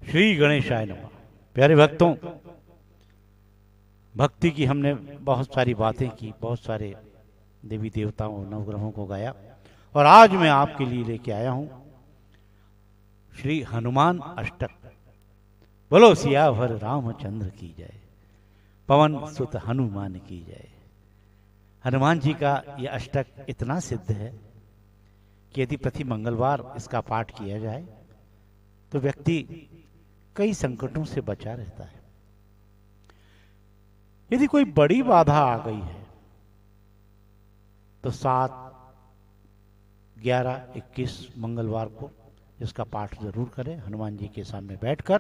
श्री गणेशाय नमः। प्यारे भक्तों, भक्ति की हमने बहुत सारी बातें की, बहुत सारे देवी देवताओं नवग्रहों को गाया, और आज मैं आपके लिए लेके आया हूं श्री हनुमान अष्टक। बोलो सियावर रामचंद्र की जय, पवन सुत हनुमान की जय। हनुमान जी का यह अष्टक इतना सिद्ध है कि यदि प्रति मंगलवार इसका पाठ किया जाए तो व्यक्ति कई संकटों से बचा रहता है। यदि कोई बड़ी बाधा आ गई है तो 7, 11, 21 मंगलवार को इसका पाठ जरूर करें हनुमान जी के सामने बैठकर,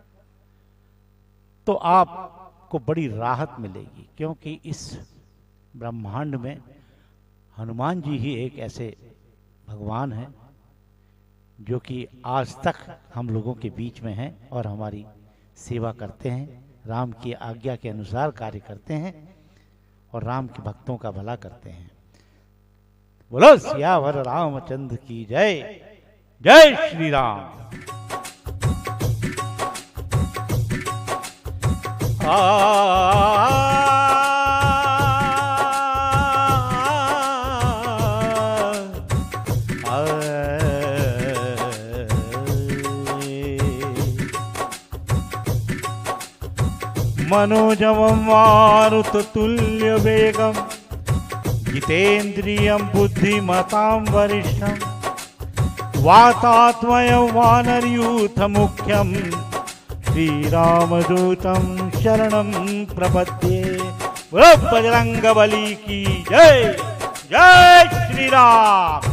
तो आपको बड़ी राहत मिलेगी। क्योंकि इस ब्रह्मांड में हनुमान जी ही एक ऐसे भगवान हैं जो कि आज तक हम लोगों के बीच में हैं और हमारी सेवा करते हैं, राम की आज्ञा के अनुसार कार्य करते हैं और राम के भक्तों का भला करते हैं। बोलो सियावर रामचंद्र की जय। जय श्री राम। मनोजवं मारुततुल्य वेगं जितेन्द्रियं बुद्धिमतां वरिष्ठं वातात्मयं वानरयूथमुख्यं श्रीरामदूतं शरणं प्रपद्ये। बोलो बजरंगबली की जय। जय श्री राम।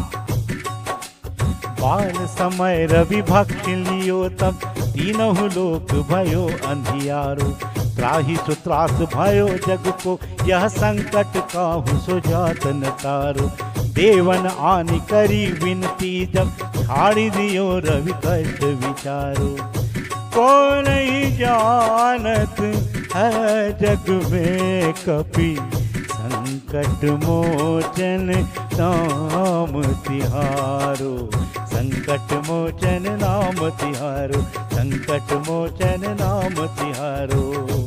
बाल समय रवि भक्ति लियो तब तीनों लोक भयो अंधियारो। त्राहि सुत्रास भयो जग को यह संकट काहू सो जात न तारो। देवन आनि करी विनती जब छाड़ी दियो रवि कष्ट विचारो। को नहीं जानत है जग में कपि संकट मोचन नाम तिहारो। संकट मोचन नाम तिहारो। संकट मोचन नाम तिहारो।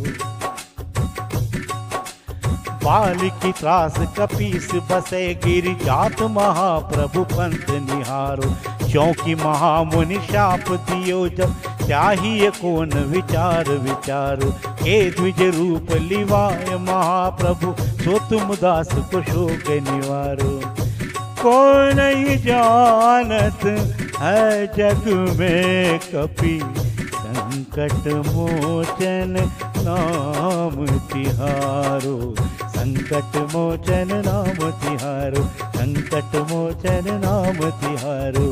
बाल की त्रास कपीस बसे गिर जात महाप्रभु पंथ निहारो। क्योंकि महामुनि शाप दियो जब चाहिए कौन विचार विचारो। हे द्विज रूप लिवाय महाप्रभु सो तुम दास को शोक निवारो। को नहीं जानत है जग में कपि संकट मोचन नाम तिहारो। संकट मोचन नाम तिहारो। संकट मोचन नाम तिहारो।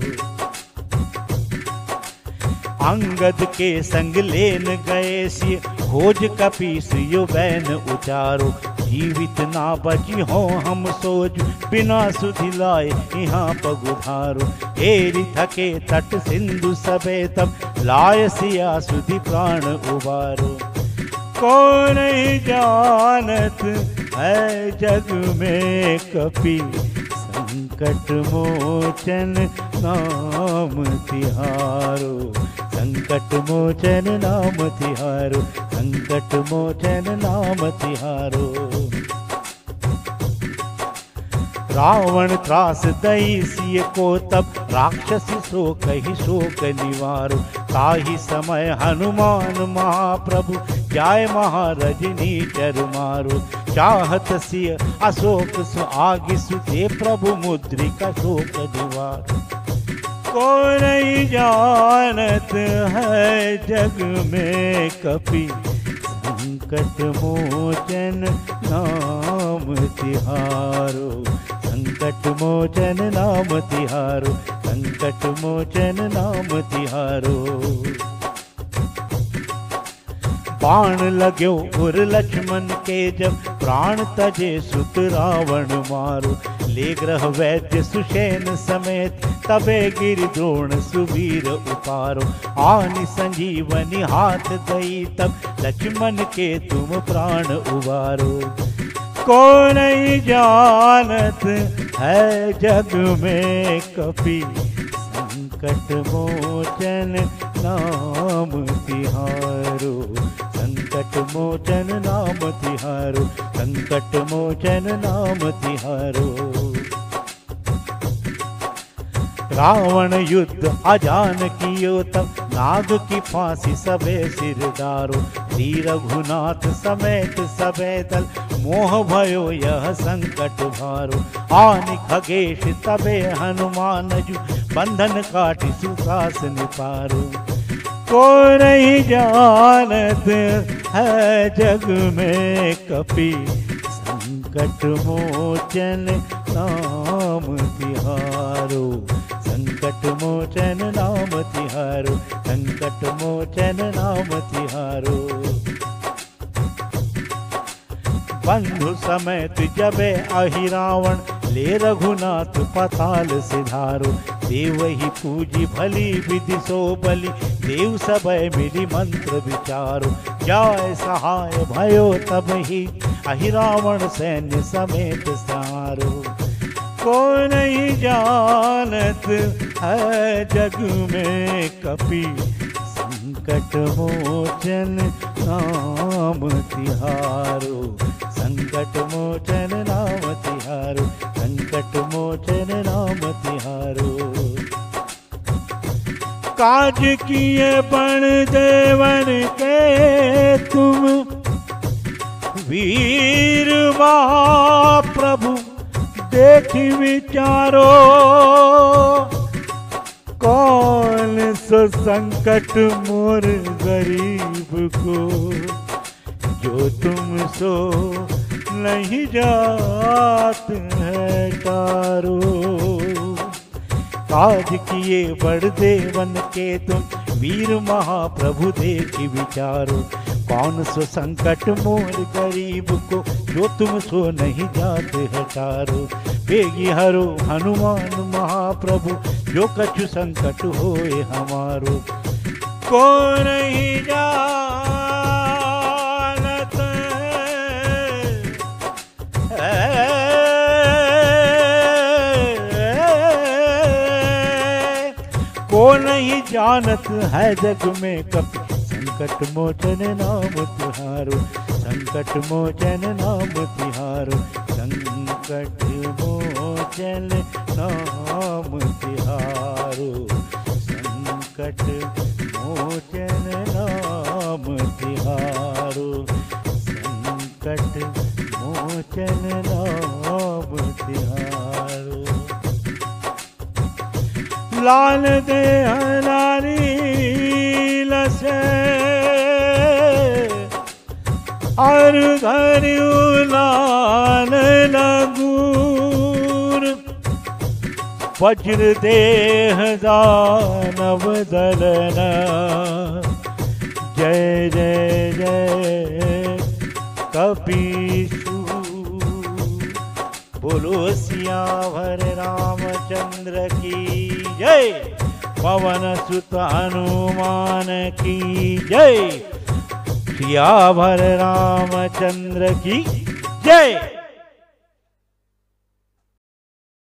अंगद के संग लेन गए सी खोज कपीस यो बैन उचारो। जीवित ना बची हो हम सोच बिना सुधि लाए यहाँ पगुधारो। हेरी थके तट सिंधु सबे तब लाय सिया सुधि प्राण उबारो। को नहीं जानत है जग में कपि संकट मोचन नाम तिहारो। संकट मोचन नाम तिहारो। संकट मोचन नाम तिहारो। रावण त्रास दई सिय को तब राक्षसी शोक ही शोक निवारो। ताहि समय हनुमान महाप्रभु जाय महारजनी चर मारो। चाहत सिय अशोक सु आगि सुते प्रभु मुद्रिका शोक निवारो। को नहीं जानत है जग में कपि संकट मोचन नाम तिहारो। संकट मोचन नाम तिहारो। संकट मोचन नाम तिहारो। बाण लाग्यो उर लक्ष्मण के जब प्राण तजे सुत रावण मारो। ले ग्रह वैद्य सुषेण समेत तबे गिर द्रोण सुवीर उपारो। आनि संजीवनी हाथ दई तब लक्ष्मण के तुम प्राण उबारो। को नहीं जानत है जग में कपि संकट मोचन नाम तिहारो, संकट मोचन नाम तिहारो, संकट मोचन नाम तिहारो। रावण युद्ध अजान कियो तब, नाग की फांसी सबे सिरदारो। श्री रघुनाथ समेत सबे दल, मोह भयो यह संकट भारो। आनि खगेश तबे हनुमान जु, बंधन काटि सुखासन पारो। को नहीं जानत है जग में कपि, संकट मोचन नाम तिहारो, संकट मोचन नाम तिहारो, संकट मोचन नाम तिहारो। बंधु समेत जबे अहि रावण, ले रघुनाथ पताल सिधारो। देवहि पूजी भली विधि सो बलि, देव सबय मिली मंत्र विचारो। जाय सहाय भयो तब ही, अहि रावण सैन्य समेत सारो। को नहीं जानत है जग में कपि, संकट मोचन नाम तिहारो, संकट मोचन नाम तिहारो, संकट मोचन नाम तिहारो। काज किए बण देवन के तुम, वीर महाप्रभु देखी विचारो। कौन सो संकट मोर गरीब को, जो तुम सो नहीं जात है टारो। काज किए बड़ देवन के तुम, वीर महाप्रभु देखी विचारो। कौन सो संकट मोर गरीब को, जो तुम सो नहीं जाते है टारो। बेगी हरो हनुमान महाप्रभु, जो कछु संकट होए हमारो। को नहीं जानत है, को नहीं जानत है जग में कपि, संकट मोचन नाम तिहारो, संकट मोचन नाम तिहारो, संकट मोचन नाम तिहारो, संकट मोचन नाम तिहारो, संकट मोचन नाम तिहारो। लाल दे नारी लसे, और धरियु लाल लगूर। वज्र देह दानव दलना, जय जय जय कपीशूर। बोलो सियावर रामचंद्र की जय, पवन सुत हनुमान की जय। सियावर रामचंद्र की जय।